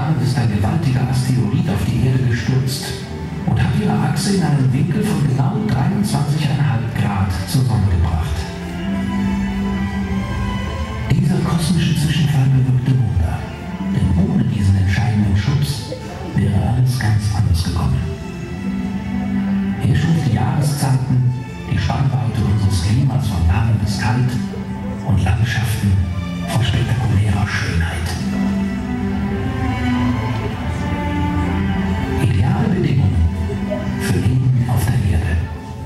Abend ist ein gewaltiger Asteroid auf die Erde gestürzt und hat ihre Achse in einen Winkel von genau 23,5 Grad zur Sonne gebracht. Dieser kosmische Zwischenfall bewirkte Wunder, denn ohne diesen entscheidenden Schubs wäre alles ganz anders gekommen. Er schuf die Jahreszeiten, die Spannweite unseres Klimas von warm bis kalt und Landschaften von spektakulärer Schönheit. Ideale Bedingungen für Leben auf der Erde.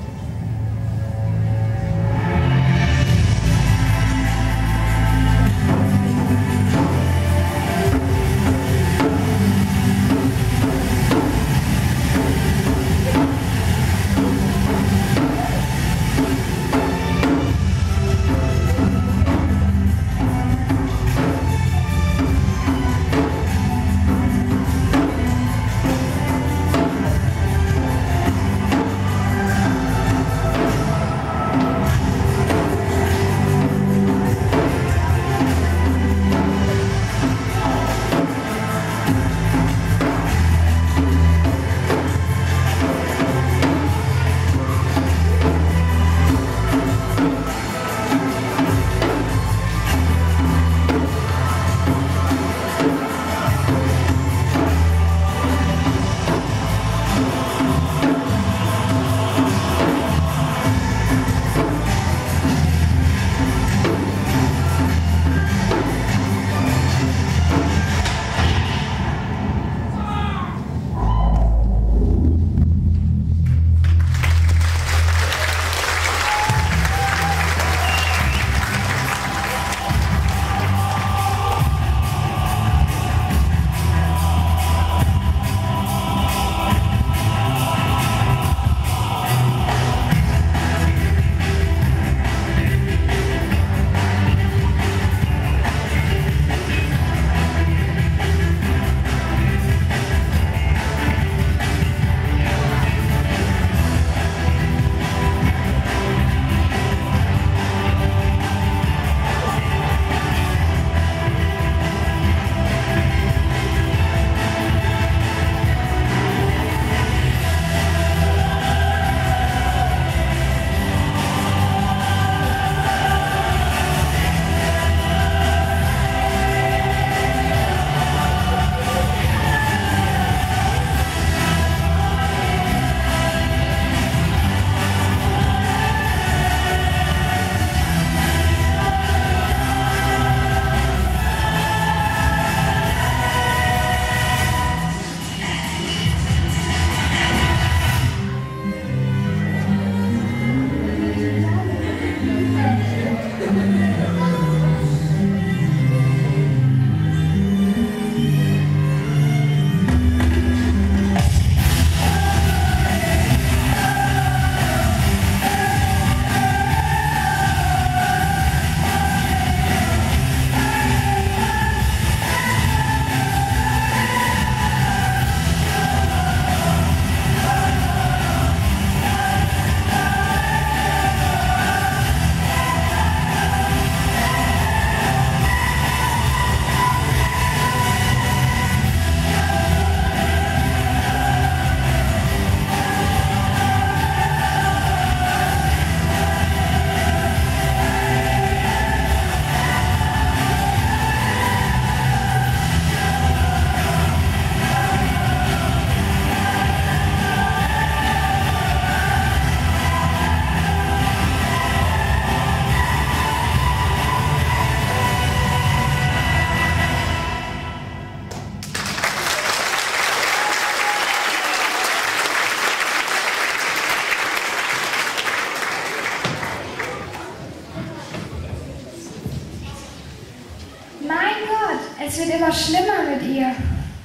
Es wird immer schlimmer mit ihr.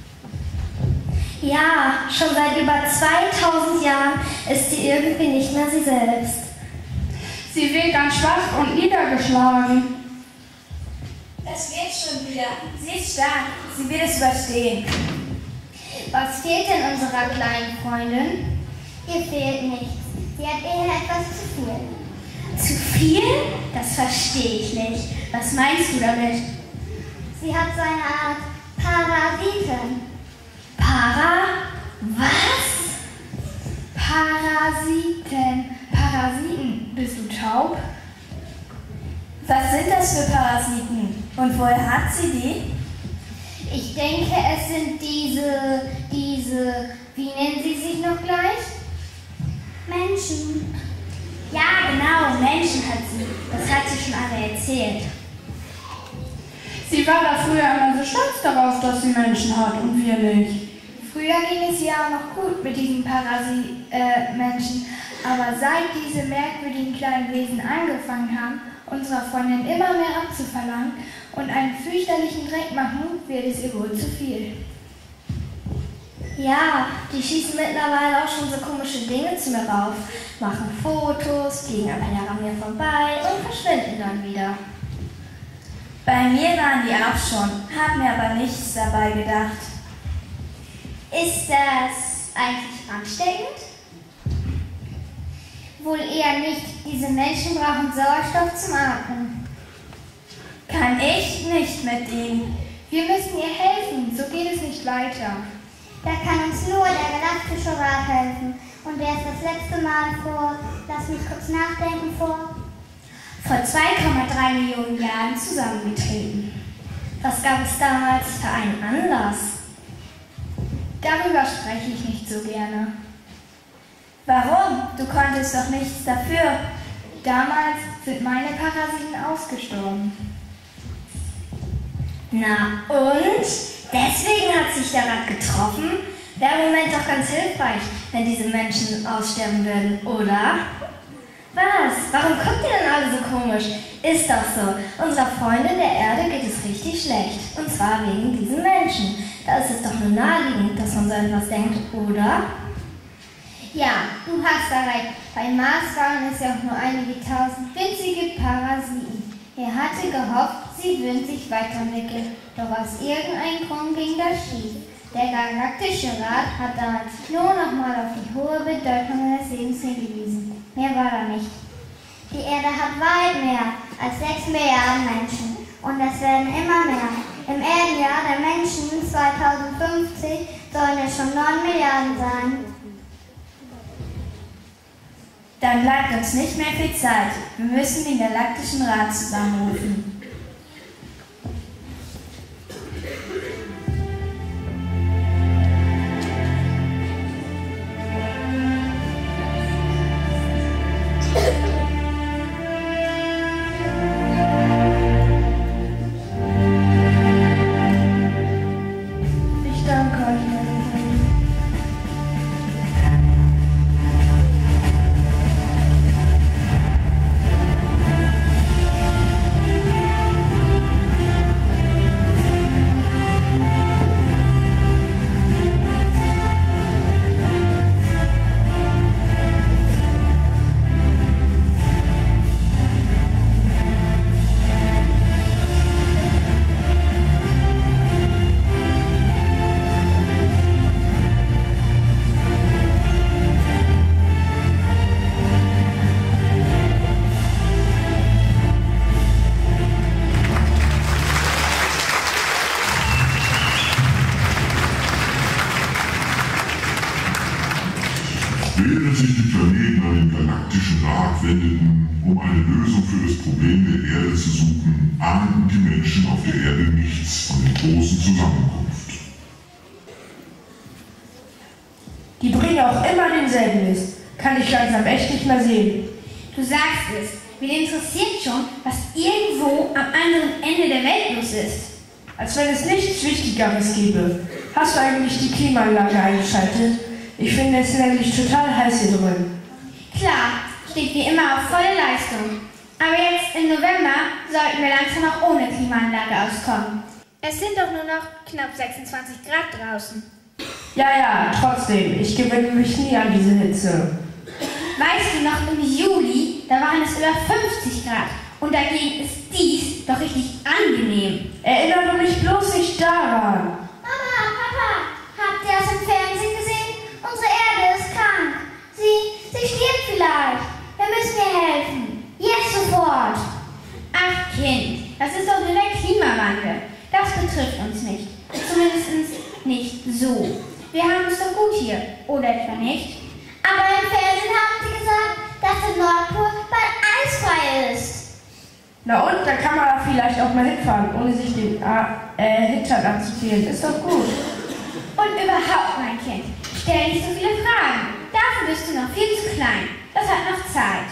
Ja, schon seit über 2000 Jahren ist sie irgendwie nicht mehr sie selbst. Sie wirkt ganz schwach und niedergeschlagen. Es wird schon wieder. Sie ist stark. Sie wird es überstehen. Was fehlt denn unserer kleinen Freundin? Ihr fehlt nichts. Sie hat eher etwas zu viel. Zu viel? Das verstehe ich nicht. Was meinst du damit? Sie hat so eine Art Parasiten. Was? Parasiten. Bist du taub? Was sind das für Parasiten? Und woher hat sie die? Ich denke, es sind diese, wie nennen sie sich noch gleich? Menschen. Ja, genau, Menschen hat sie. Das hat sie schon alle erzählt. Sie war da früher immer so stolz darauf, dass sie Menschen hat und wir nicht. Früher ging es ja auch noch gut mit diesen Menschen, aber seit diese merkwürdigen kleinen Wesen angefangen haben, unserer Freundin immer mehr abzuverlangen und einen fürchterlichen Dreck machen, wird es ihr wohl zu viel. Ja, die schießen mittlerweile auch schon so komische Dinge zu mir rauf, machen Fotos, fliegen ein paar Jahre an mir vorbei und verschwinden dann wieder. Bei mir waren die auch schon, hab mir aber nichts dabei gedacht. Ist das eigentlich ansteckend? Wohl eher nicht. Diese Menschen brauchen Sauerstoff zum Atmen. Kann ich nicht mit ihnen. Wir müssen ihr helfen, so geht es nicht weiter. Da kann uns nur der Galaktische Rat helfen. Und der ist das letzte Mal lass mich kurz nachdenken, vor 2,3 Millionen Jahren zusammengetreten. Was gab es damals für einen Anlass? Darüber spreche ich nicht so gerne. Warum? Du konntest doch nichts dafür. Damals sind meine Parasiten ausgestorben. Na und? Deswegen hat sich der Rat getroffen? Wäre im Moment doch ganz hilfreich, wenn diese Menschen aussterben würden, oder? Was? Warum guckt ihr denn alle so komisch? Ist doch so. Unserer Freundin der Erde geht es richtig schlecht. Und zwar wegen diesen Menschen. Da ist es doch nur naheliegend, dass man so etwas denkt, oder? Ja, du hast da recht. Bei Mars waren es ja auch nur einige tausend winzige Parasiten. Er hatte gehofft, sie würden sich weiterentwickeln. Doch aus irgendeinem Grund ging das schief. Der Galaktische Rat hat damals nur nochmal auf die hohe Bedeutung des Lebens hingewiesen. Mehr war da nicht. Die Erde hat weit mehr als 6 Milliarden Menschen. Und es werden immer mehr. Im Erdenjahr der Menschen 2050 sollen es schon 9 Milliarden sein. Dann bleibt uns nicht mehr viel Zeit. Wir müssen den Galaktischen Rat zusammenrufen. Ich danke euch, meine Freunde. Während sich die Planeten an den Galaktischen Rat wendeten, um eine Lösung für das Problem der Erde zu suchen, ahnten die Menschen auf der Erde nichts von der großen Zusammenkunft. Die bringen auch immer denselben Mist. Kann ich langsam echt nicht mehr sehen. Du sagst es. Wen interessiert schon, was irgendwo am anderen Ende der Welt los ist? Als wenn es nichts Wichtigeres gäbe. Hast du eigentlich die Klimaanlage eingeschaltet? Ich finde es nämlich total heiß hier drin. Klar, steht wie immer auf volle Leistung. Aber jetzt im November sollten wir langsam auch ohne Klimaanlage auskommen. Es sind doch nur noch knapp 26 Grad draußen. Ja, trotzdem. Ich gewöhne mich nie an diese Hitze. Weißt du noch, im Juli, da waren es über 50 Grad. Und dagegen ist dies doch richtig angenehm. Erinnere mich bloß nicht daran. Mama, Papa, habt ihr das im Fernsehen gesehen? Unsere Erde ist krank. Sie stirbt vielleicht. Wir müssen ihr helfen. Jetzt sofort. Ach Kind, das ist doch nur der Klimawandel. Das betrifft uns nicht. Zumindest Na und, da kann man da vielleicht auch mal hinfahren, ohne sich den Hintern abzuzählen. Ist doch gut. Und überhaupt, mein Kind, stell nicht so viele Fragen. Dafür bist du noch viel zu klein. Das hat noch Zeit.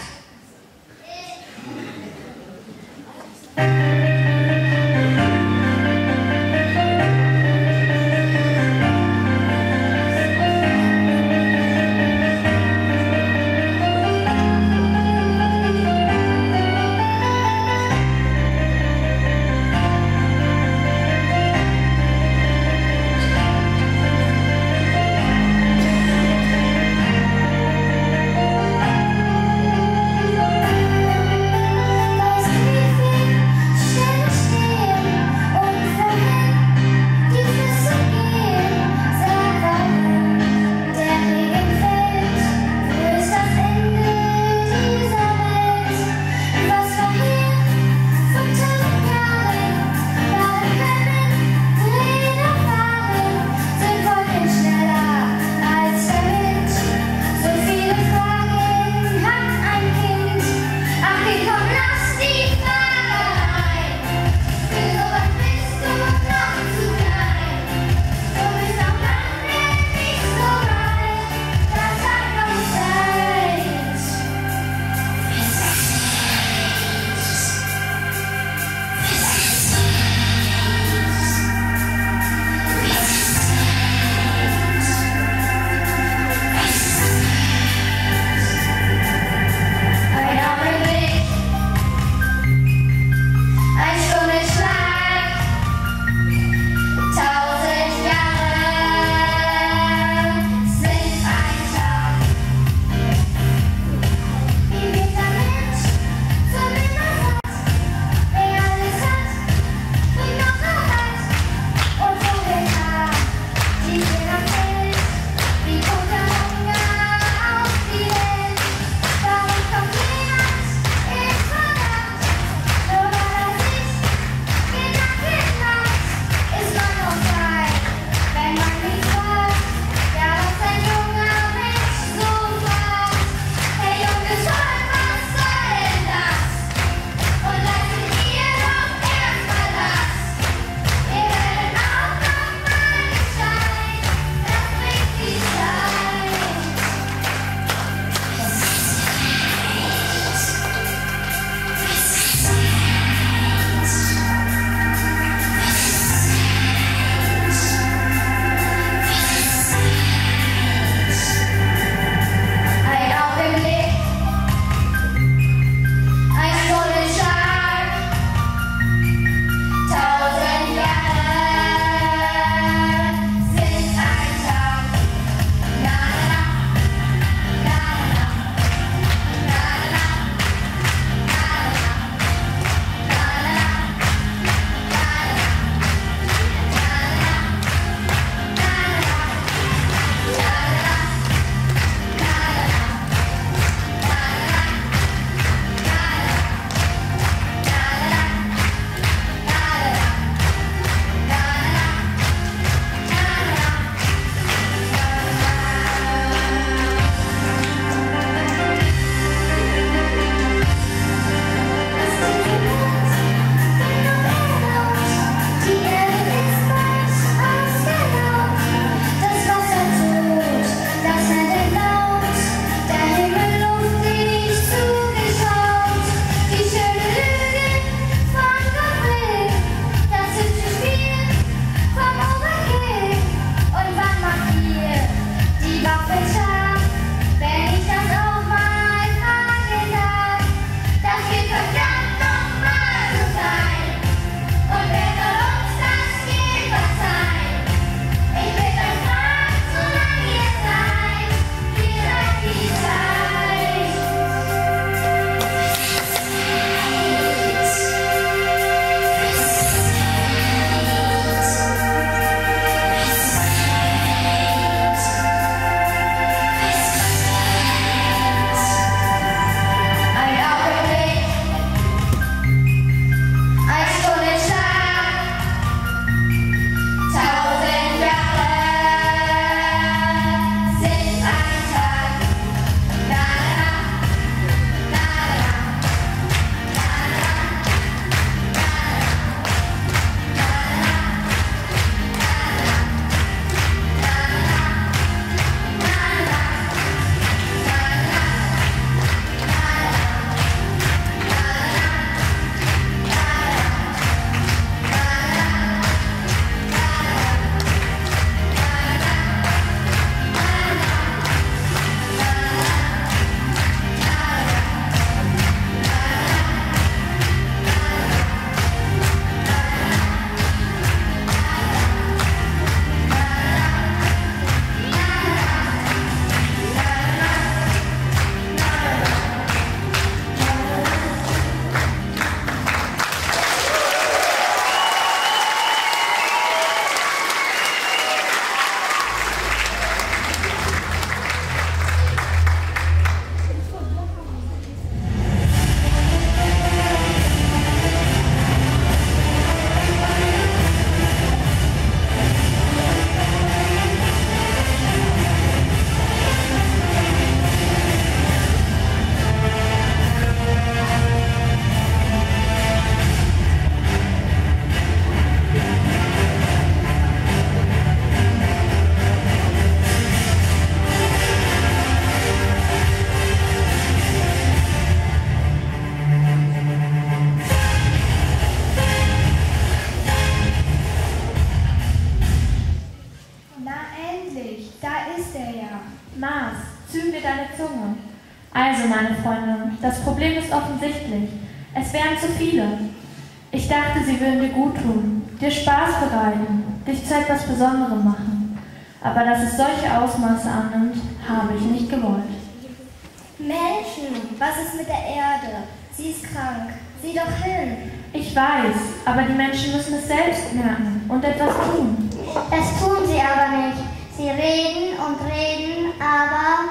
Problem ist offensichtlich. Es wären zu viele. Ich dachte, sie würden dir gut tun, dir Spaß bereiten, dich zu etwas Besonderem machen. Aber dass es solche Ausmaße annimmt, habe ich nicht gewollt. Menschen, was ist mit der Erde? Sie ist krank. Sieh doch hin. Ich weiß, aber die Menschen müssen es selbst merken und etwas tun. Das tun sie aber nicht. Sie reden und reden, aber...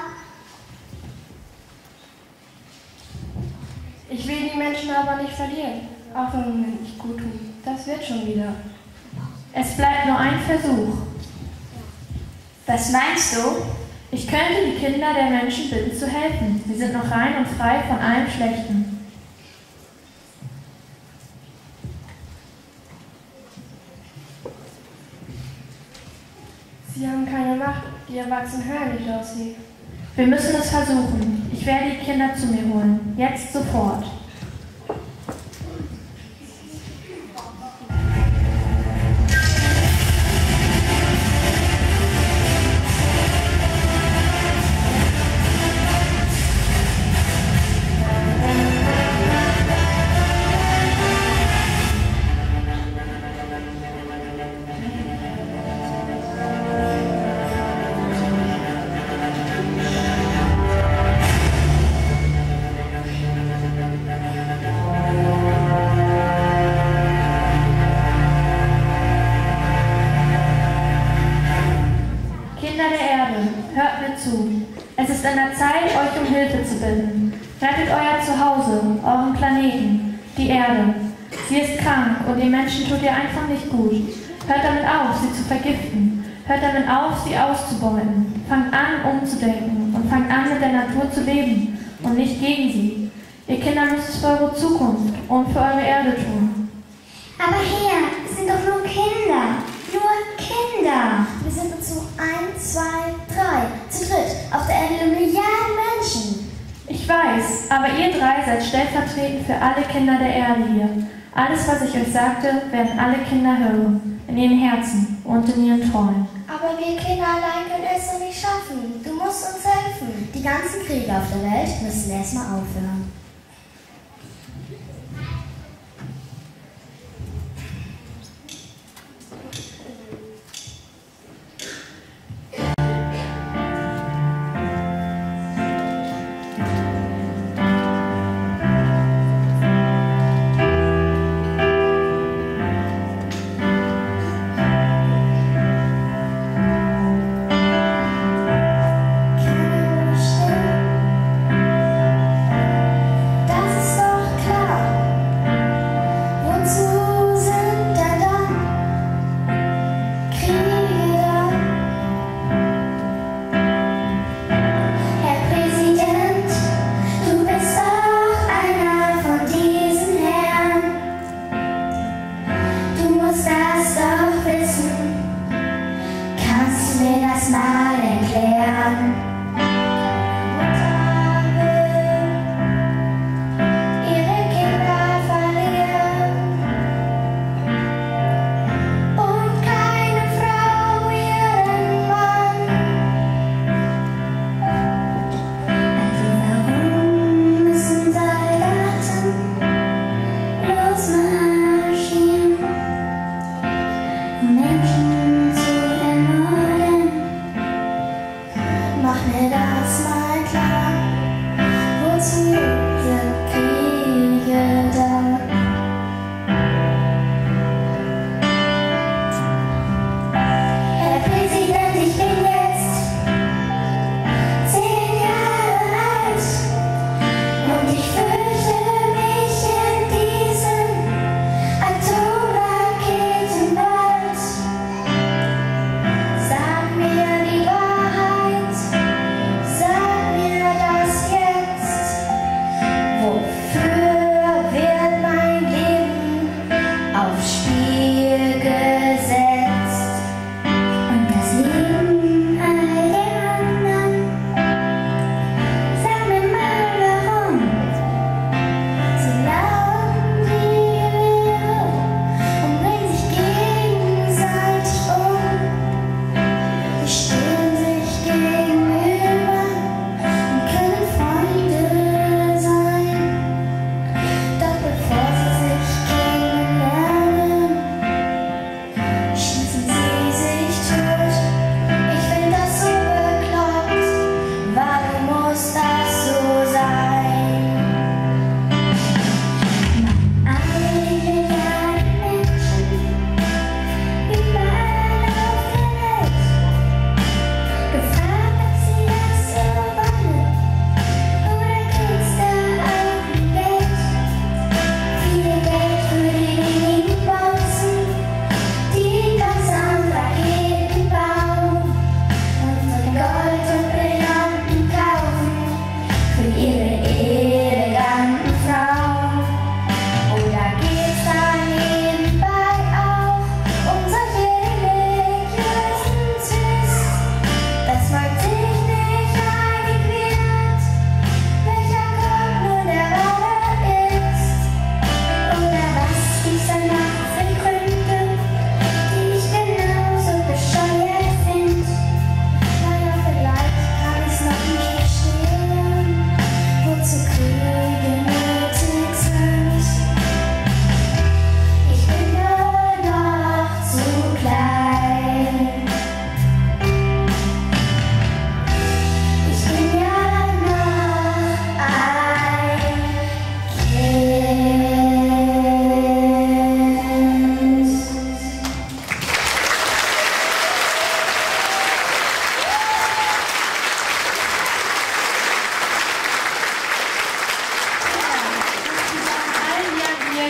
Ich will die Menschen aber nicht verlieren, auch wenn wir nicht gut tun. Das wird schon wieder. Es bleibt nur ein Versuch. Was meinst du? Ich könnte die Kinder der Menschen bitten zu helfen. Sie sind noch rein und frei von allem Schlechten. Sie haben keine Macht, die Erwachsenen hören nicht auf sie. Wir müssen es versuchen. Ich werde die Kinder zu mir holen. Jetzt sofort. Es ist an der Zeit, euch um Hilfe zu bitten. Rettet euer Zuhause, euren Planeten, die Erde. Sie ist krank und den Menschen tut ihr einfach nicht gut. Hört damit auf, sie zu vergiften. Hört damit auf, sie auszubeuten. Fangt an, umzudenken und fangt an, mit der Natur zu leben und nicht gegen sie. Ihr Kinder müsst es für eure Zukunft und für eure Erde tun. Aber Herr, es sind doch nur Kinder. Nur Kinder. Wir sind dazu 1, 2, 3. Zu dritt. Auf der Erde leben Milliarden Menschen. Ich weiß, aber ihr drei seid stellvertretend für alle Kinder der Erde hier. Alles, was ich euch sagte, werden alle Kinder hören. In ihren Herzen und in ihren Träumen. Aber wir Kinder allein können es doch nicht schaffen. Du musst uns helfen. Die ganzen Kriege auf der Welt müssen erstmal aufhören.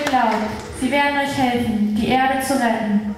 geglaubt. Sie werden euch helfen, die Erde zu retten.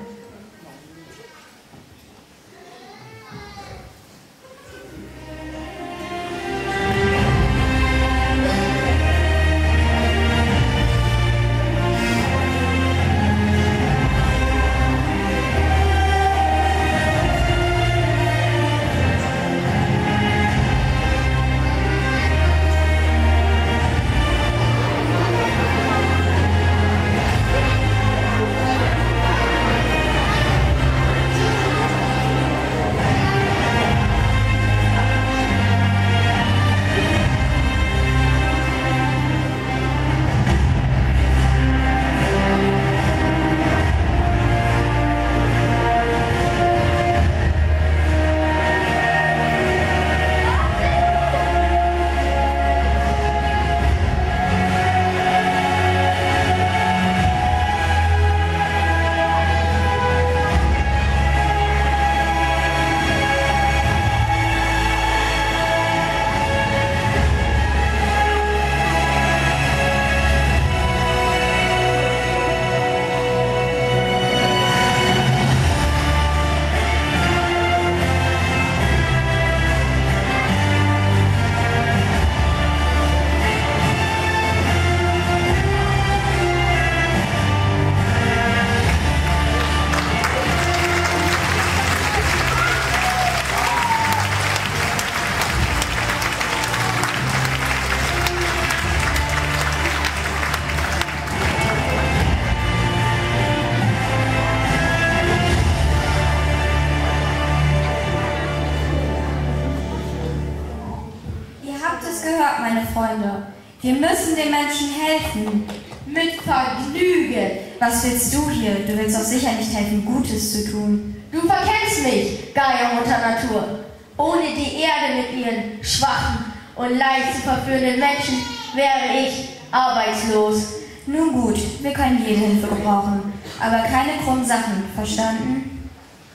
Meine Freunde, wir müssen den Menschen helfen. Mit Vergnügen. Was willst du hier? Du willst doch sicher nicht helfen, Gutes zu tun. Du verkennst mich, Gaia Mutter Natur. Ohne die Erde mit ihren schwachen und leicht zu verführenden Menschen wäre ich arbeitslos. Nun gut, wir können jede Hilfe gebrauchen, aber keine krummen Sachen, verstanden?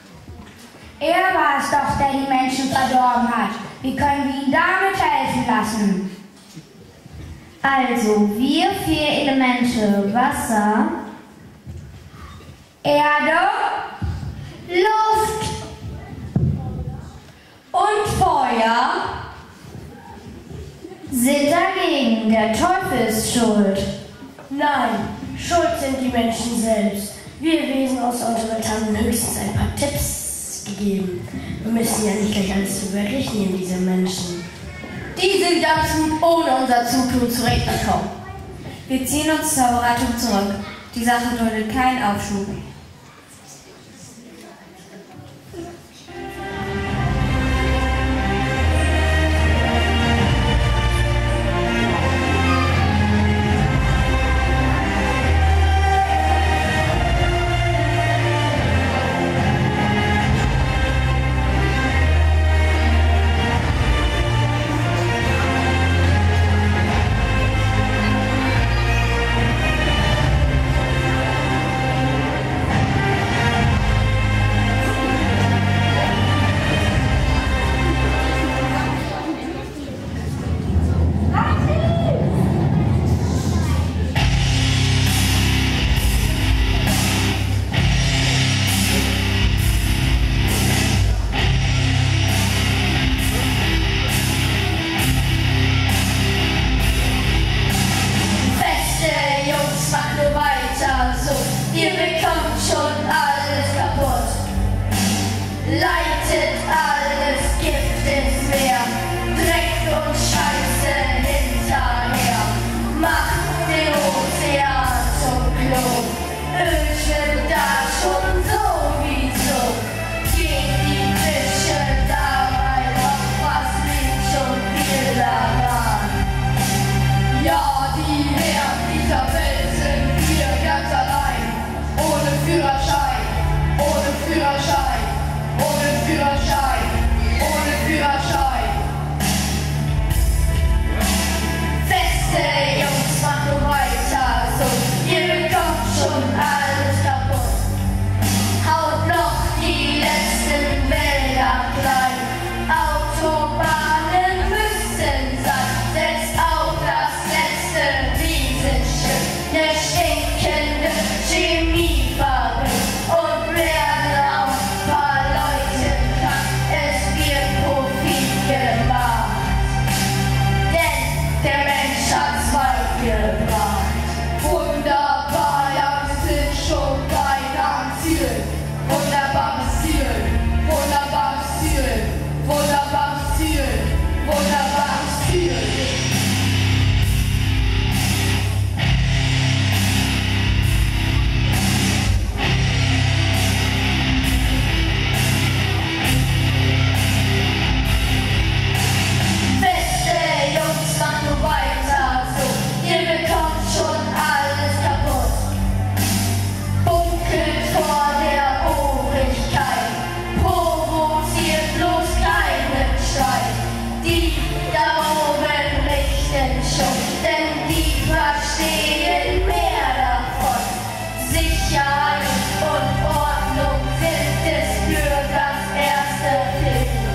Er war es doch, der die Menschen verdorben hat. Wie können wir ihm damit helfen lassen? Also, wir 4 Elemente: Wasser, Erde, Luft und Feuer sind dagegen. Der Teufel ist schuld. Nein, schuld sind die Menschen selbst. Wir Wesen aus Außerwelt haben höchstens ein paar Tipps gegeben. Wir müssen ja nicht gleich alles berechnen, diese Menschen. Die sind absolut ohne unser Zutun zurechtgekommen. Wir ziehen uns zur Beratung zurück. Die Sache duldet keinen Aufschub. verstehen mehr davon. Sicherheit und Ordnung sind des Bürgers erste Pflicht.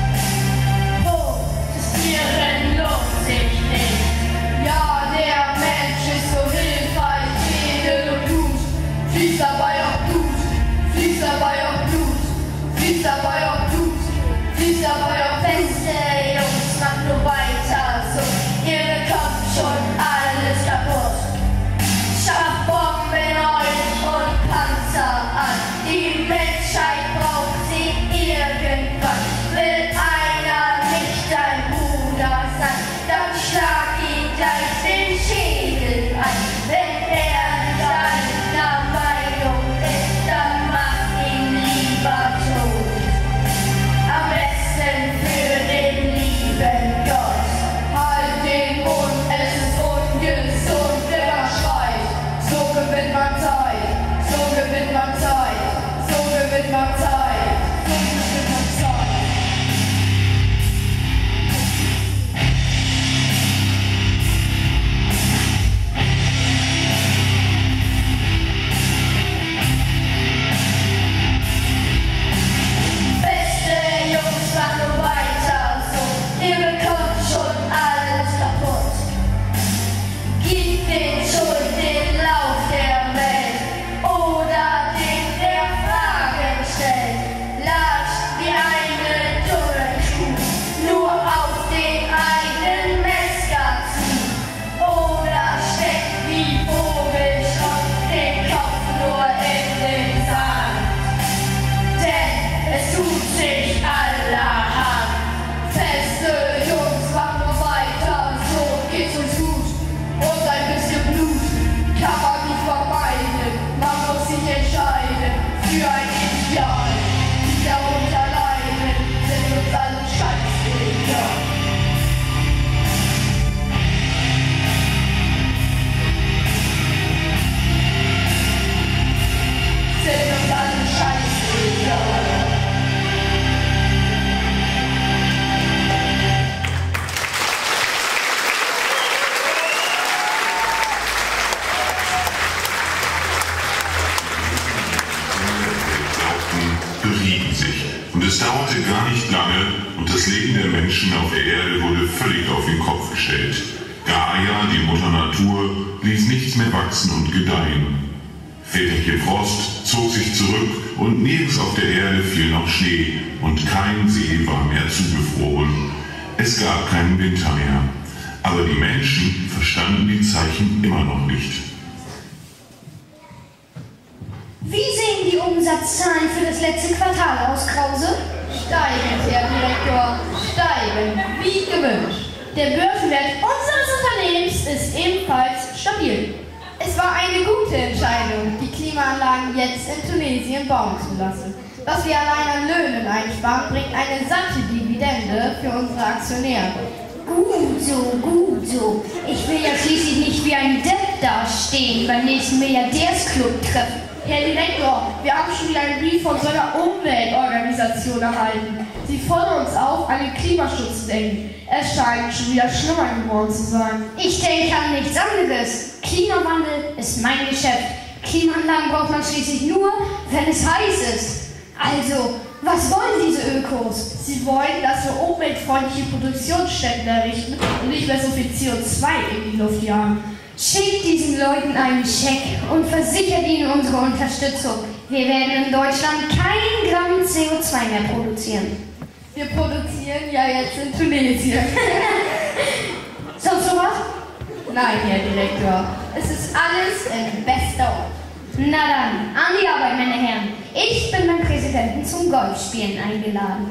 Protestieren lohnt sich nicht. Ja, der Mensch ist so hilfreich, redet und tut, fließt dabei auch Blut, fließt dabei auch Blut, fließt dabei auch Blut, fließt dabei auch Beste Jungs, macht nur weiter so, ihr bekommt schon alles kaputt. Schafft Bomben euch und Panzer an, die Menschheit braucht sie irgendwann. Will einer nicht dein Bruder sein, dann schlag ihn gleich den Schädel an. Wenn er deiner Meinung ist, dann mach ihn lieber tot. Am besten für den lieben Gott. Halt den Mund, es ist ungesund, wer da schreit. So gewinnt man Zeit, so gewinnt man Zeit, so gewinnt man Zeit, so gewinnt man Zeit. Beste Jungs, mach nur weiter so, ihr bekommt schon alles kaputt. Gib den Schuld den Lauf der Welt oder den, der Fragen stellt. Latscht wie eine dumme Kuh nur auf den einen Metzger zu oder steckt wie Vogelschrott den Kopf nur in den Sand. Denn es tut sich allerhand. Feste Jungs, mach nur weiter, so geht's uns gut. Und ein bisschen Blut kann man nicht vermeiden. Man muss sich entscheiden für ein Ideal. Die darunter leiden, sind uns alle scheißegal. Sind uns alle scheißegal. berieben sich. Und es dauerte gar nicht lange und das Leben der Menschen auf der Erde wurde völlig auf den Kopf gestellt. Gaia, die Mutter Natur, ließ nichts mehr wachsen und gedeihen. Väterchen Frost zog sich zurück und nirgends auf der Erde fiel noch Schnee und kein See war mehr zugefroren. Es gab keinen Winter mehr. Aber die Menschen verstanden die Zeichen immer noch nicht. Wie sehen die Umsatzzahlen für das letzte Quartal aus, Krause? Steigend, Herr Direktor, steigend, wie gewünscht. Der Börsenwert unseres Unternehmens ist ebenfalls stabil. Es war eine gute Entscheidung, die Klimaanlagen jetzt in Tunesien bauen zu lassen. Was wir allein an Löhnen einsparen, bringt eine satte Dividende für unsere Aktionäre. Gut so, gut so. Ich will ja schließlich nicht wie ein Depp dastehen beim nächsten Milliardärsclub-Treffen. Herr Direktor, wir haben schon wieder einen Brief von so einer Umweltorganisation erhalten. Sie fordern uns auf, an den Klimaschutz zu denken. Es scheint schon wieder schlimmer geworden zu sein. Ich denke an nichts anderes. Klimawandel ist mein Geschäft. Klimaanlagen braucht man schließlich nur, wenn es heiß ist. Also, was wollen diese Ökos? Sie wollen, dass wir umweltfreundliche Produktionsstätten errichten und nicht mehr so viel CO2 in die Luft jagen. Schickt diesen Leuten einen Scheck und versichert ihnen unsere Unterstützung. Wir werden in Deutschland kein Gramm CO2 mehr produzieren. Wir produzieren ja jetzt in Tunesien. Sonst noch was? Nein, Herr Direktor. Es ist alles in bester Ordnung. Na dann, an die Arbeit, meine Herren. Ich bin beim Präsidenten zum Golfspielen eingeladen.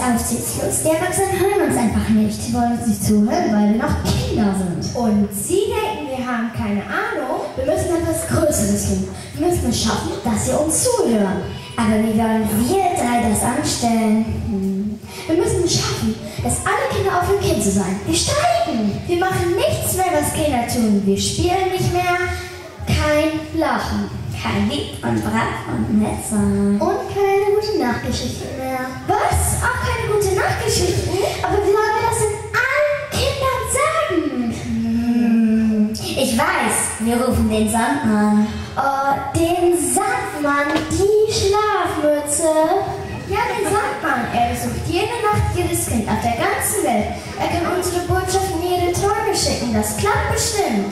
aufzählst. Uns, die Erwachsenen, hören uns einfach nicht. Sie wollen uns nicht zuhören, weil wir noch Kinder sind. Und Sie denken, wir haben keine Ahnung? Wir müssen etwas Größeres tun. Wir müssen es schaffen, dass sie uns zuhören. Aber wie wollen wir drei das anstellen? Wir müssen es schaffen, dass alle Kinder aufhören, Kind zu sein. Wir streiken. Wir machen nichts mehr, was Kinder tun. Wir spielen nicht mehr. Kein Lachen. Kein Lieb und brav und nett sein. Und keine gute Nachtgeschichte mehr. Was? Auch keine gute Nachtgeschichte? Aber wie sollen wir das denn allen Kindern sagen? Ich weiß, wir rufen den Sandmann. Oh, den Sandmann, die Schlafmütze. Ja, den Sandmann. Er besucht jede Nacht jedes Kind auf der ganzen Welt. Er kann unsere Botschaften in jede Träume schicken. Das klappt bestimmt.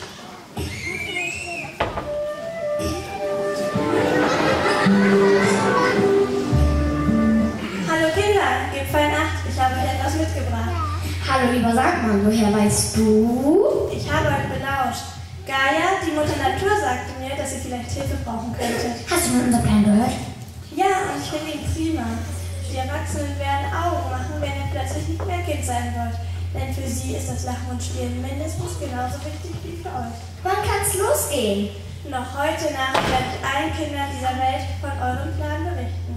Hallo Kinder, gebt fein Acht, ich habe euch etwas mitgebracht. Hallo lieber Sandmann, woher weißt du? Ich habe euch belauscht. Gaia, die Mutter Natur, sagte mir, dass ihr vielleicht Hilfe brauchen könntet. Hast du von unserem Plan gehört? Ja, und ich finde ihn prima. Die Erwachsenen werden Augen machen, wenn ihr plötzlich nicht mehr Kind sein wollt. Denn für sie ist das Lachen und Spielen mindestens genauso wichtig wie für euch. Wann kann's losgehen? Noch heute Nacht werde ich allen Kindern dieser Welt von eurem Plan berichten.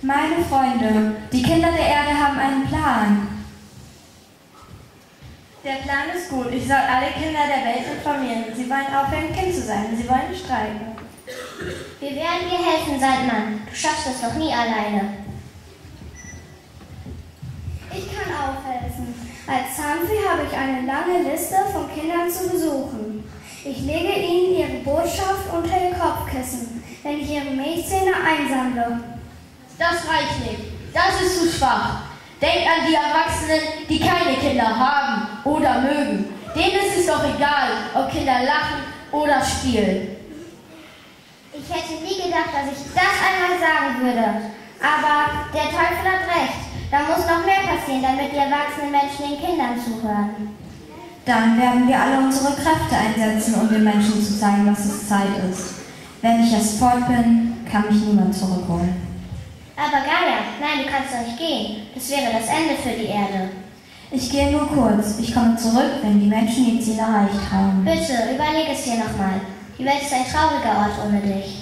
Meine Freunde, die Kinder der Erde haben einen Plan. Der Plan ist gut. Ich soll alle Kinder der Welt informieren. Sie wollen aufhören, Kind zu sein. Sie wollen streiken. Wir werden dir helfen, Sandmann. Du schaffst es doch nie alleine. Ich kann auch helfen. Als Zahnfee habe ich eine lange Liste von Kindern zu besuchen. Ich lege ihnen ihre Botschaft unter ihr Kopfkissen, wenn ich ihre Milchzähne einsammle. Das reicht nicht. Das ist zu schwach. Denk an die Erwachsenen, die keine Kinder haben oder mögen. Denen ist es doch egal, ob Kinder lachen oder spielen. Ich hätte nie gedacht, dass ich das einmal sagen würde. Aber der Teufel hat recht. Da muss noch mehr passieren, damit die erwachsenen Menschen den Kindern zuhören. Dann werden wir alle unsere Kräfte einsetzen, um den Menschen zu zeigen, dass es Zeit ist. Wenn ich erst fort bin, kann mich niemand zurückholen. Aber Gaia, nein, du kannst doch nicht gehen. Das wäre das Ende für die Erde. Ich gehe nur kurz. Ich komme zurück, wenn die Menschen ihr Ziel erreicht haben. Bitte, überleg es dir nochmal. Die Welt ist ein trauriger Ort ohne dich.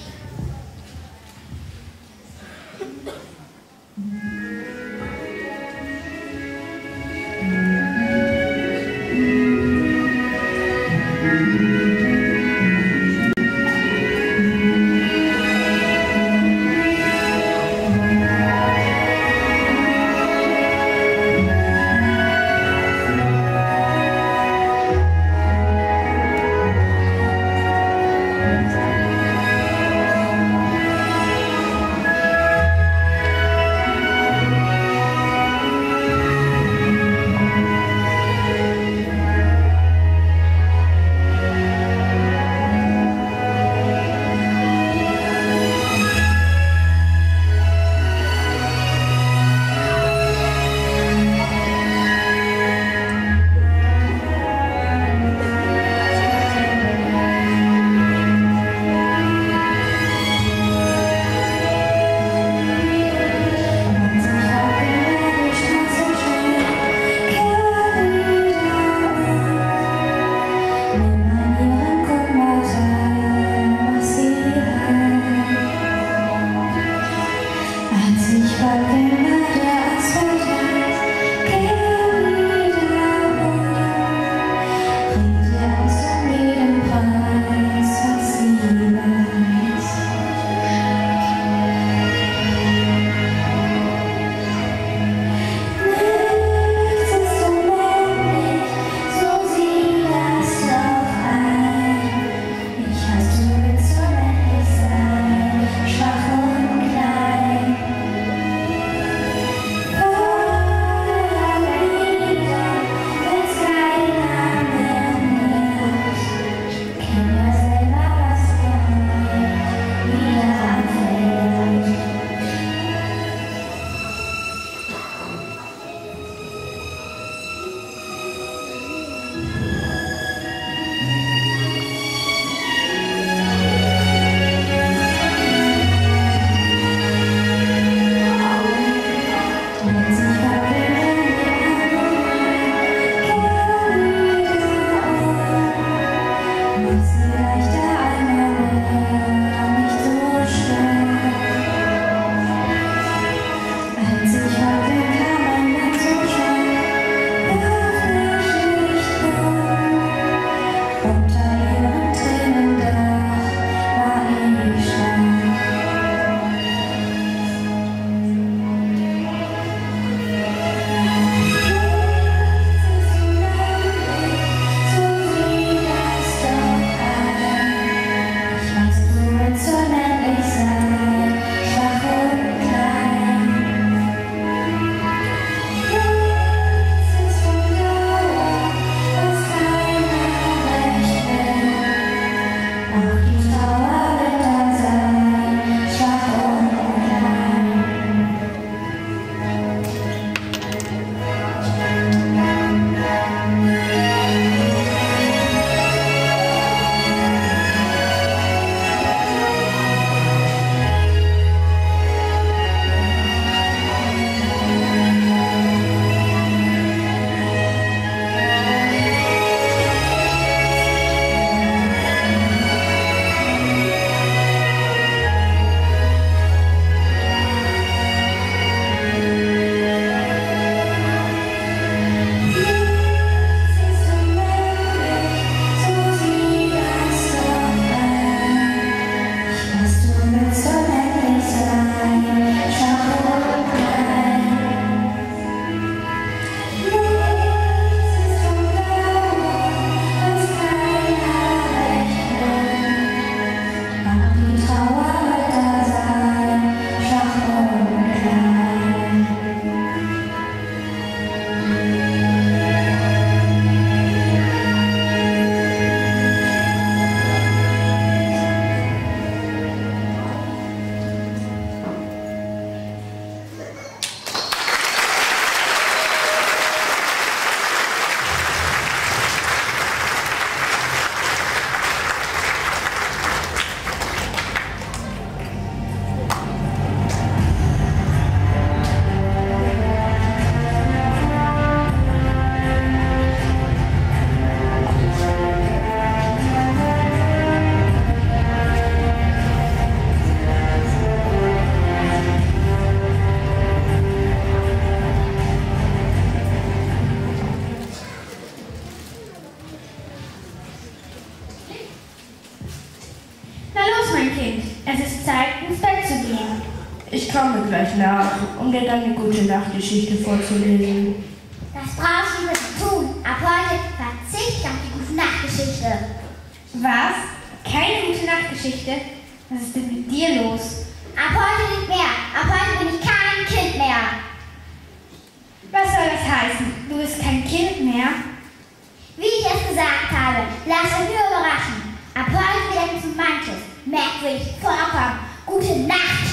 komme gleich nach, um dir dann eine gute Nachtgeschichte vorzulesen. Das brauchst du nicht tun. Ab heute verzicht auf die gute Nachtgeschichte. Was? Keine gute Nachtgeschichte? Was ist denn mit dir los? Ab heute nicht mehr. Ab heute bin ich kein Kind mehr. Was soll das heißen? Du bist kein Kind mehr? Wie ich es gesagt habe, lasst euch nur überraschen. Ab heute werden zu manches merkwürdig vorkommen. Gute Nacht.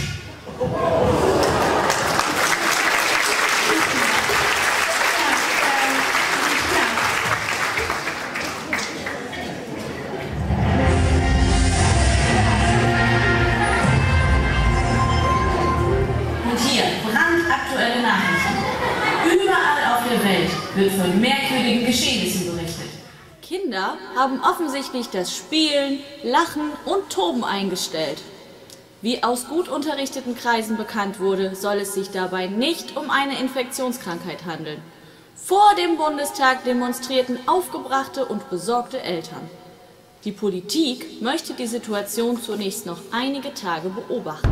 Und hier, brandaktuelle Nachrichten. Überall auf der Welt wird von merkwürdigen Geschehnissen berichtet. Kinder haben offensichtlich das Spielen, Lachen und Toben eingestellt. Wie aus gut unterrichteten Kreisen bekannt wurde, soll es sich dabei nicht um eine Infektionskrankheit handeln. Vor dem Bundestag demonstrierten aufgebrachte und besorgte Eltern. Die Politik möchte die Situation zunächst noch einige Tage beobachten.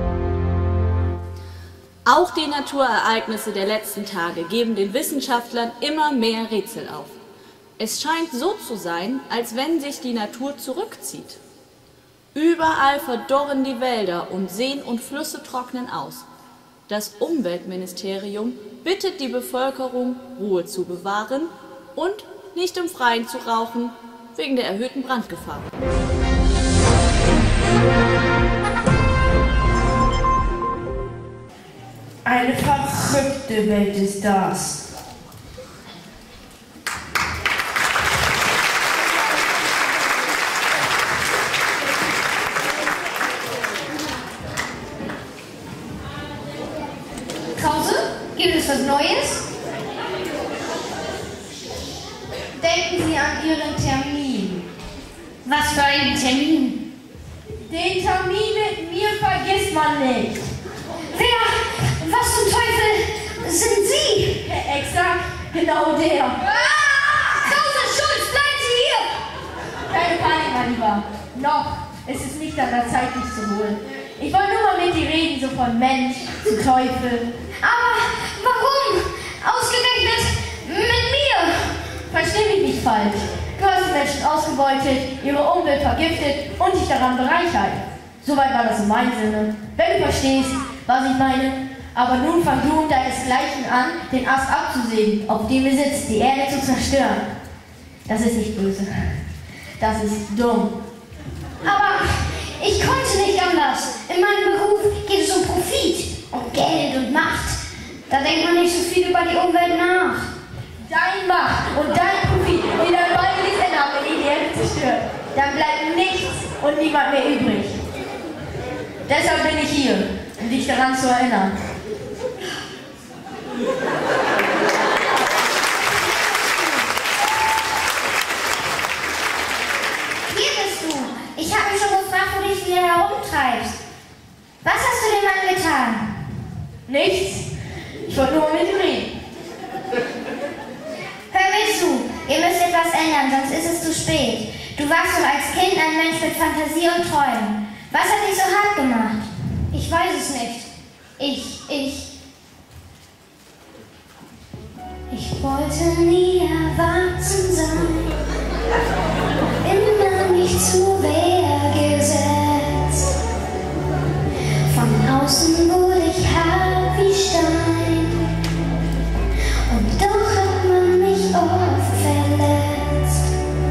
Auch die Naturereignisse der letzten Tage geben den Wissenschaftlern immer mehr Rätsel auf. Es scheint so zu sein, als wenn sich die Natur zurückzieht. Überall verdorren die Wälder und Seen und Flüsse trocknen aus. Das Umweltministerium bittet die Bevölkerung, Ruhe zu bewahren und nicht im Freien zu rauchen, wegen der erhöhten Brandgefahr. Eine verrückte Welt ist das. Krause, gibt es was Neues? Denken Sie an Ihren Termin. Was für einen Termin? Den Termin mit mir vergisst man nicht. Wer? Was zum Teufel sind Sie? Exakt, genau der. Krause, Schulz, bleiben Sie hier! Keine Panik, mein Lieber. Noch. Es ist nicht an der Zeit, dich zu holen. Ich wollte nur mal mit dir reden, so von Mensch zu Teufel. Aber warum? Ausgerechnet mit mir? Versteh mich nicht falsch. Du hast die Menschen ausgebeutet, ihre Umwelt vergiftet und dich daran bereichert. Soweit war das in meinem Sinne. Wenn du verstehst, was ich meine. Aber nun fang du und deinesgleichen an, den Ast abzusägen, auf dem wir sitzen, die Erde zu zerstören. Das ist nicht böse. Das ist dumm. Aber ich konnte nicht anders. In meinem Beruf geht es um Profit, um Geld und Macht. Da denkt man nicht so viel über die Umwelt nach. Dein Macht und dein Profit, die dann beide nichts ändern, wenn die Erde zerstört. Dann bleibt nichts und niemand mehr übrig. Deshalb bin ich hier, um dich daran zu erinnern. Hier bist du. Ich habe mich schon gefragt, wo du dich wieder herumtreibst. Was hast du dem Mann getan? Nichts. Ich wollte nur mit ihm reden. Hör mir zu. Ihr müsst etwas ändern, sonst ist es zu spät. Du warst doch als Kind ein Mensch mit Fantasie und Träumen. Was hat dich so hart gemacht? Ich weiß es nicht. Ich wollte nie erwachsen sein, immer nicht zur Wehr gesetzt. Von außen wurde ich hart wie Stein, und doch hat man mich oft verletzt.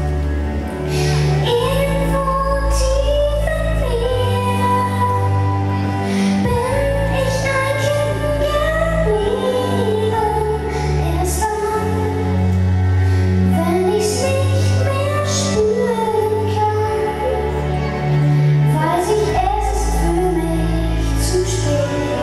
Irgendwo tief in mir bin ich ein Kind geblieben. Erst dann, wenn ich's nicht mehr spüren kann, weiß ich, es ist für mich zu spät.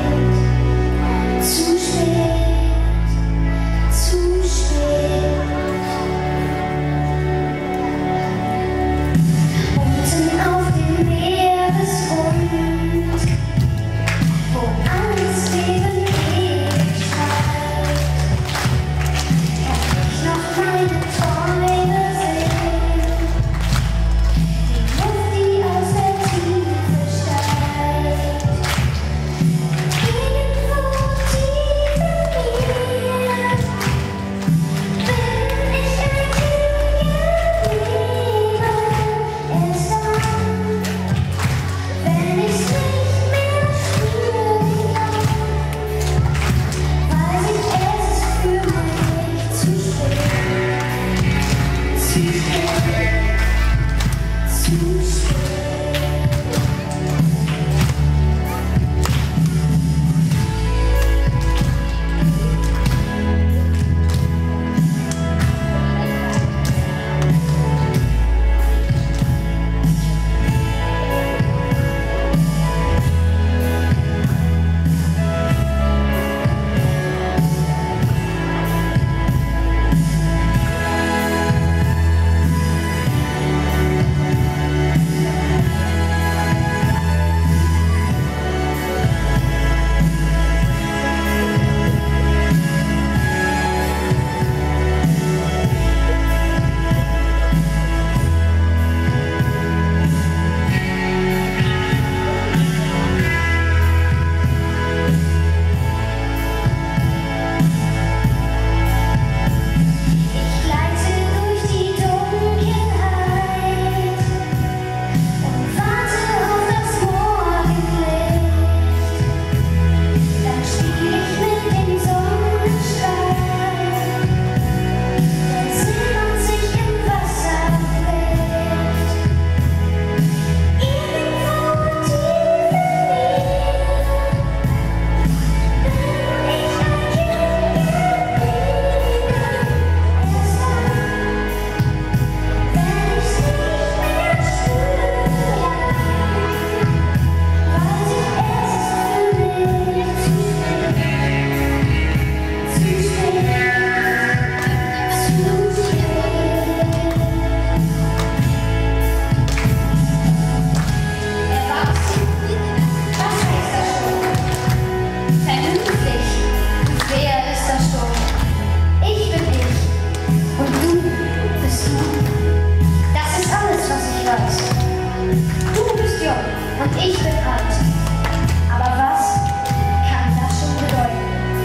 und ich bin alt. Aber was kann das schon bedeuten?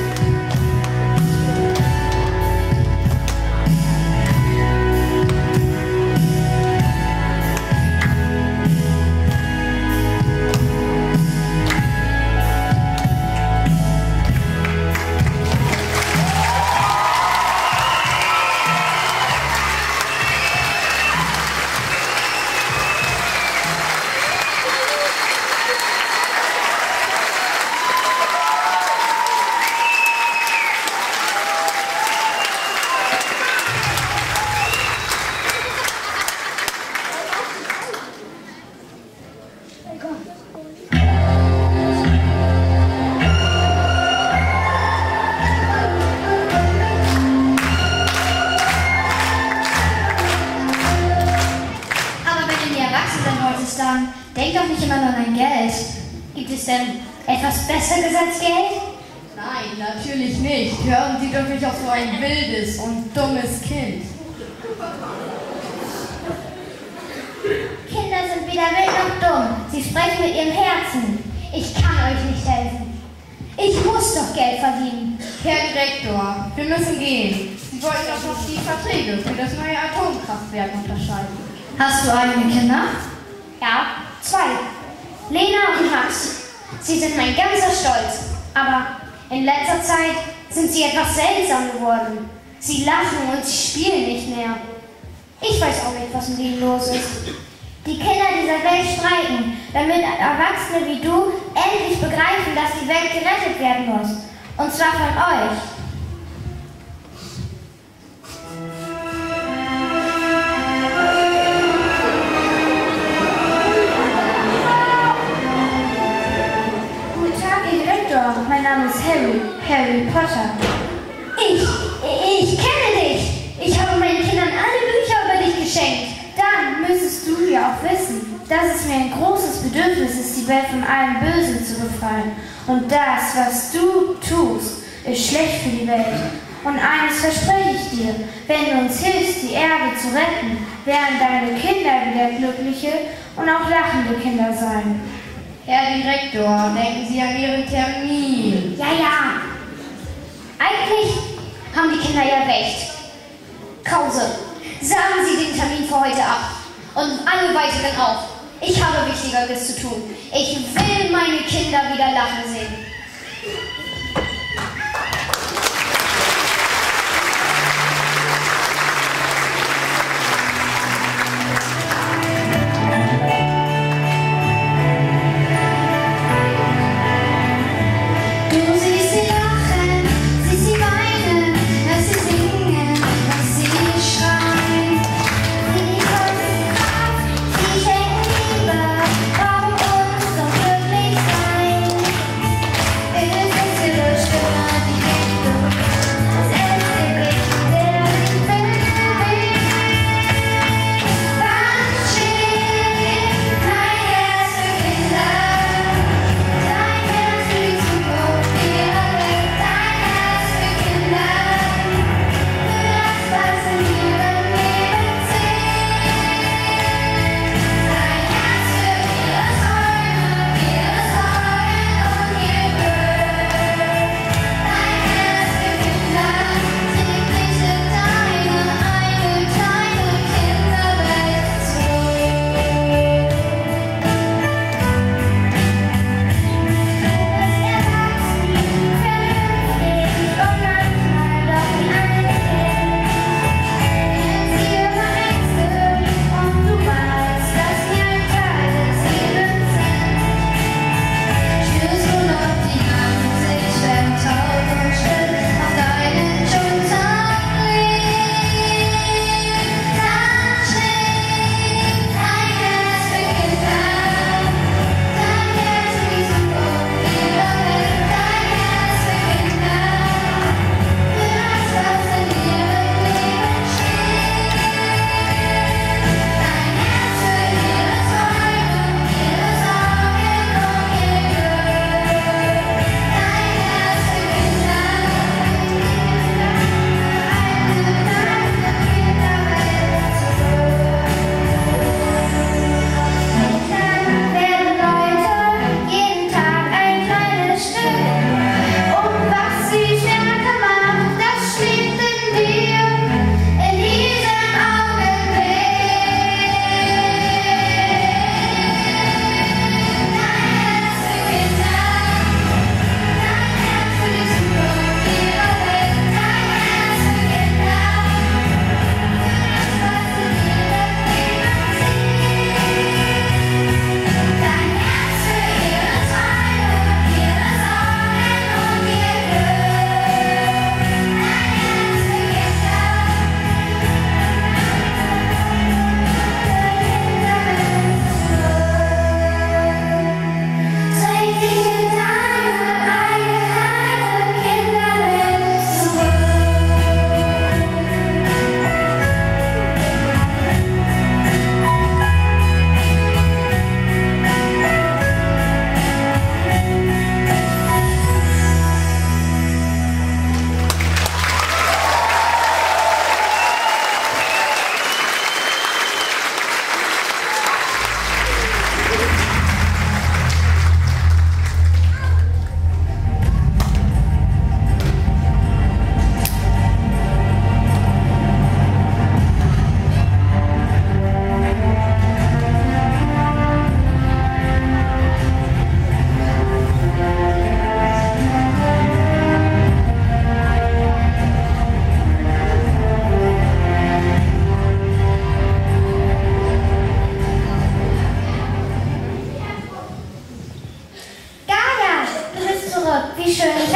Denk doch nicht immer nur an dein Geld. Gibt es denn etwas Besseres als Geld? Nein, natürlich nicht. Hören Sie doch nicht auf so ein wildes und dummes Kind. Kinder sind weder wild noch dumm. Sie sprechen mit ihrem Herzen. Ich kann euch nicht helfen. Ich muss doch Geld verdienen. Herr Direktor, wir müssen gehen. Sie wollten doch noch die Verträge für das neue Atomkraftwerk unterschreiben. Hast du eigene Kinder? Ja, 2. Lena und Max. Sie sind mein ganzer Stolz. Aber in letzter Zeit sind sie etwas seltsam geworden. Sie lachen und sie spielen nicht mehr. Ich weiß auch nicht, was mit ihnen los ist. Die Kinder dieser Welt streiken, damit Erwachsene wie du endlich begreifen, dass die Welt gerettet werden muss. Und zwar von euch. Guten Tag, Herr Direktor. Mein Name ist Harry Potter. Ich kenne dich. Ich habe meinen Kindern alle Bücher über dich geschenkt. Dann müsstest du ja auch wissen, dass es mir ein großes Bedürfnis ist, die Welt von allem Bösen zu befreien. Und das, was du tust, ist schlecht für die Welt. Und eines verspreche ich dir, wenn du uns hilfst, die Erde zu retten, werden deine Kinder wieder glückliche und auch lachende Kinder sein. Herr Direktor, denken Sie an Ihren Termin. Ja. Eigentlich haben die Kinder ja recht. Krause, sagen Sie den Termin für heute ab. Und alle weiteren auch. Ich habe Wichtigeres zu tun. Ich will meine Kinder wieder lachen sehen. Sie schenken Liebe, warum uns so glücklich sein?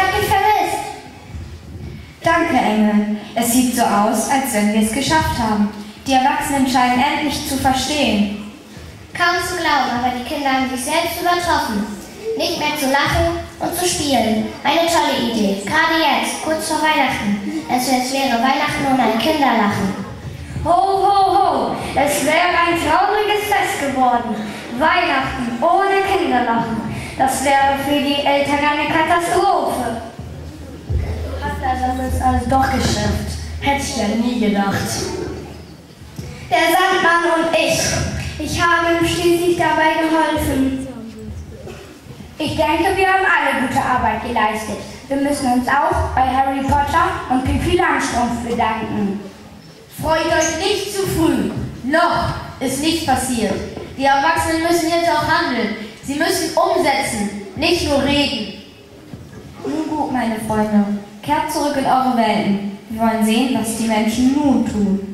Arbeit wird vermisst. Danke, Engel. Es sieht so aus, als wenn wir es geschafft haben. Die Erwachsenen scheinen endlich zu verstehen. Kaum zu glauben, aber die Kinder haben sich selbst übertroffen. Nicht mehr zu lachen und zu spielen. Eine tolle Idee. Gerade jetzt, kurz vor Weihnachten. Es wäre Weihnachten ohne ein Kinderlachen. Ho, ho, ho! Es wäre ein trauriges Fest geworden. Weihnachten ohne Kinderlachen. Das wäre für die Eltern eine Katastrophe. Hat das alles doch geschafft. Hätte ich ja nie gedacht. Der Sandmann und ich haben ihm schließlich dabei geholfen. Ich denke, wir haben alle gute Arbeit geleistet. Wir müssen uns auch bei Harry Potter und Pipi Langstrumpf bedanken. Freut euch nicht zu früh. Noch ist nichts passiert. Die Erwachsenen müssen jetzt auch handeln. Sie müssen umsetzen, nicht nur reden. Nun gut, meine Freunde, kehrt zurück in eure Welten. Wir wollen sehen, was die Menschen nun tun.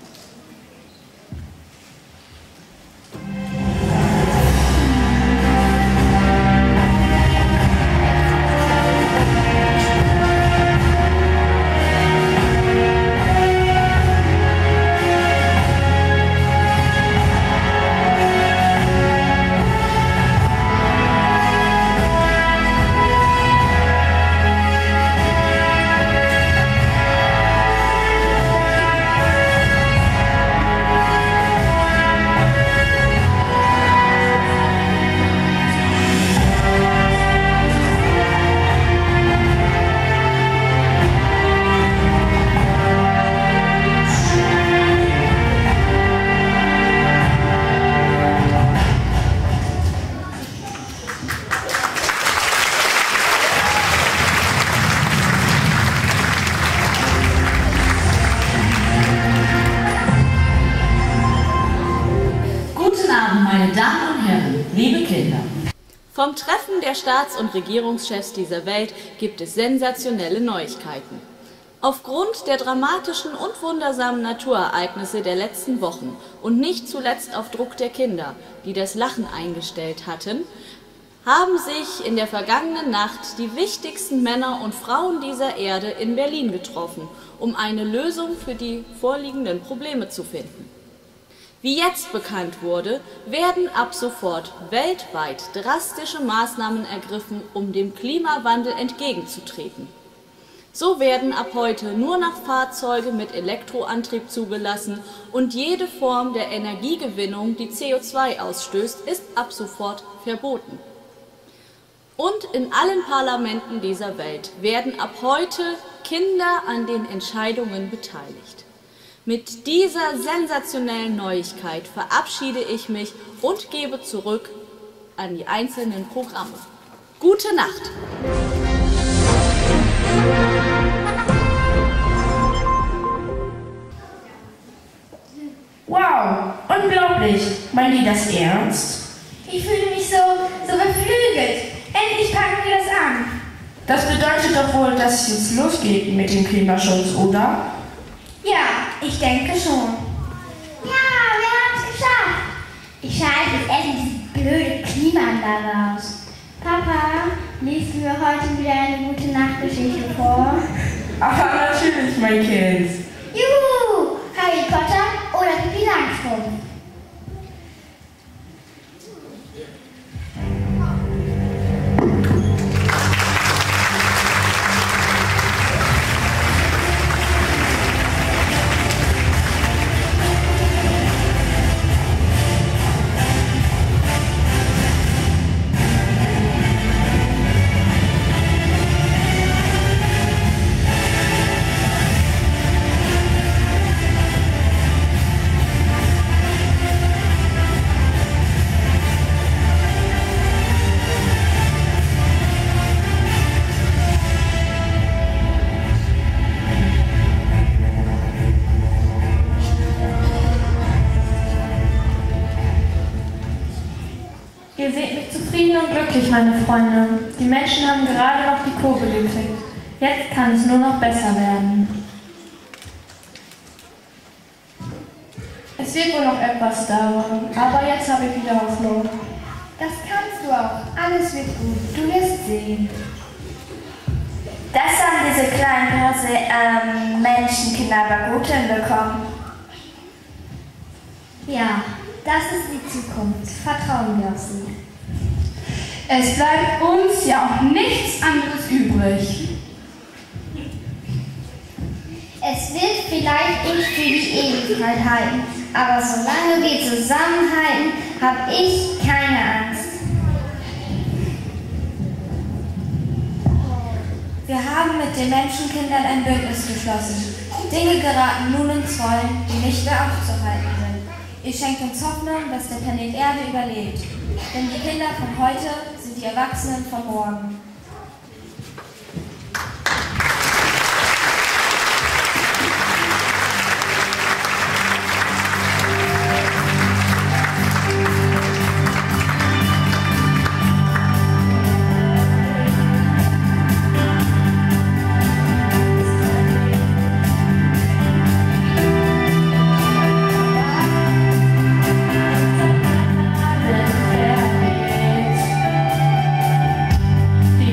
Meine Damen und Herren, liebe Kinder. Vom Treffen der Staats- und Regierungschefs dieser Welt gibt es sensationelle Neuigkeiten. Aufgrund der dramatischen und wundersamen Naturereignisse der letzten Wochen und nicht zuletzt auf Druck der Kinder, die das Lachen eingestellt hatten, haben sich in der vergangenen Nacht die wichtigsten Männer und Frauen dieser Erde in Berlin getroffen, um eine Lösung für die vorliegenden Probleme zu finden. Wie jetzt bekannt wurde, werden ab sofort weltweit drastische Maßnahmen ergriffen, um dem Klimawandel entgegenzutreten. So werden ab heute nur noch Fahrzeuge mit Elektroantrieb zugelassen und jede Form der Energiegewinnung, die CO2 ausstößt, ist ab sofort verboten. Und in allen Parlamenten dieser Welt werden ab heute Kinder an den Entscheidungen beteiligt. Mit dieser sensationellen Neuigkeit verabschiede ich mich und gebe zurück an die einzelnen Programme. Gute Nacht! Wow, unglaublich. Meinen die das ernst? Ich fühle mich so beflügelt. Endlich packen wir das an. Das bedeutet doch wohl, dass es jetzt losgeht mit dem Klimaschutz, oder? Ja, ich denke schon. Ja, wir haben es geschafft. Ich schalte jetzt endlich diese blöde Klimaanlage aus. Papa, liest du mir heute wieder eine gute Nachtgeschichte vor? Aber natürlich, mein Kind. Juhu! Harry Potter oder Pipi Langstrumpf? Ihr seht mich zufrieden und glücklich, meine Freunde. Die Menschen haben gerade noch die Kurve gekriegt. Jetzt kann es nur noch besser werden. Es wird wohl noch etwas dauern, aber jetzt habe ich wieder Hoffnung. Das kannst du auch. Alles wird gut. Du wirst sehen. diese kleinen Menschenkinder aber gut hinbekommen. Ja, das ist die Zukunft. Vertrauen wir auf sie. Es bleibt uns ja auch nichts anderes übrig. Es wird vielleicht nicht für die Ewigkeit halten, aber solange wir zusammenhalten, habe ich keine Angst. Wir haben mit den Menschenkindern ein Bündnis geschlossen. Dinge geraten nun ins Rollen, die nicht mehr aufzuhalten sind. Ihr schenkt uns Hoffnung, dass der Planet Erde überlebt. Denn die Kinder von heute sind die Erwachsenen von morgen. Die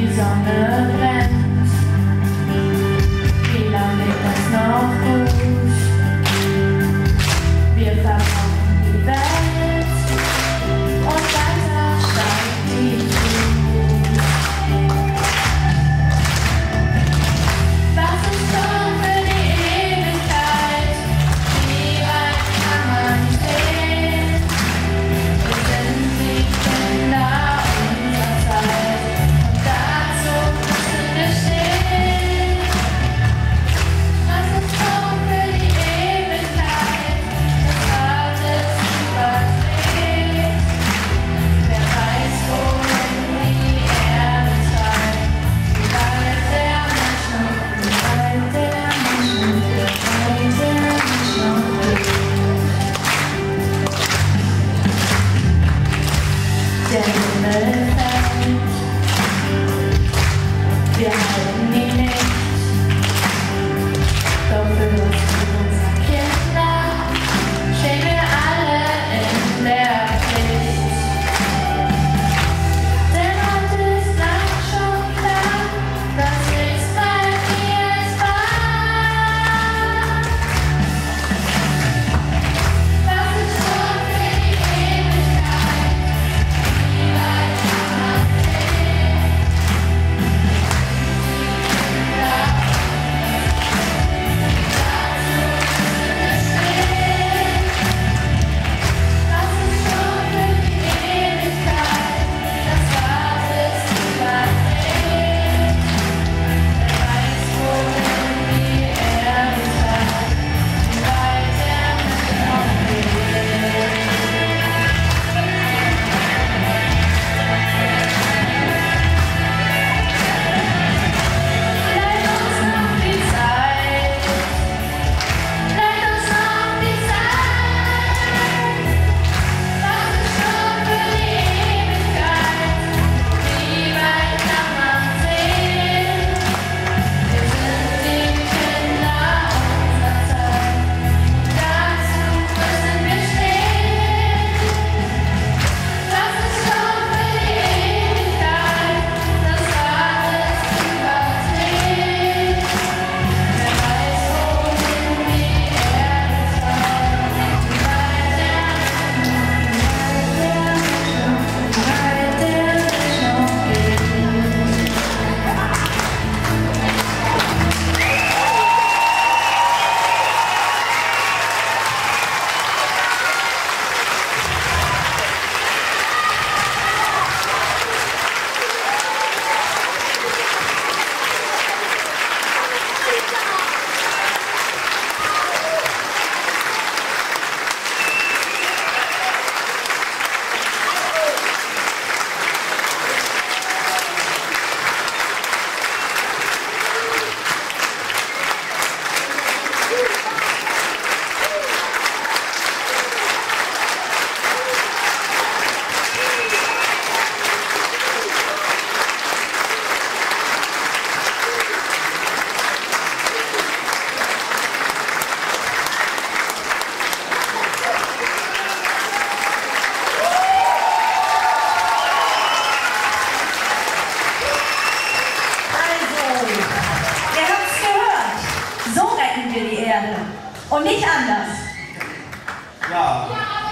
und nicht anders. Ja.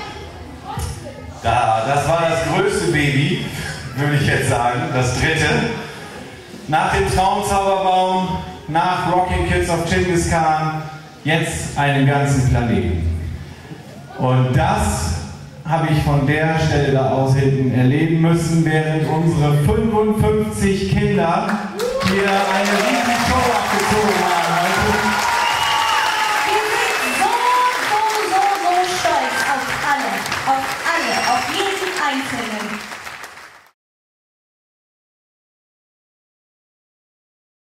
Das war das größte Baby, würde ich jetzt sagen, das dritte. Nach dem Traumzauberbaum, nach Rocking Kids of Genghis Khan, jetzt einen ganzen Planeten. Und das habe ich von der Stelle da aus hinten erleben müssen, während unsere 55 Kinder hier eine